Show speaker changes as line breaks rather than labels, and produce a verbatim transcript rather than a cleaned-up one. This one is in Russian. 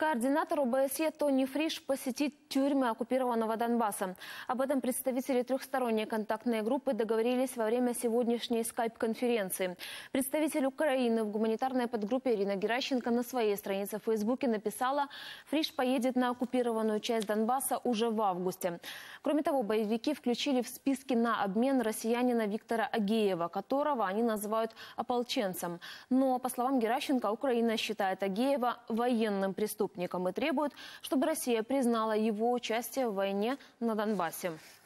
Координатор ОБСЕ Тони Фриш посетит тюрьмы оккупированного Донбасса. Об этом представители трехсторонней контактной группы договорились во время сегодняшней скайп-конференции. Представитель Украины в гуманитарной подгруппе Ирина Геращенко на своей странице в Фейсбуке написала: Фриш поедет на оккупированную часть Донбасса уже в августе. Кроме того, боевики включили в списки на обмен россиянина Виктора Агеева, которого они называют ополченцем. Но, по словам Геращенко, Украина считает Агеева военным преступником и требует, чтобы Россия признала его участие в войне на Донбассе.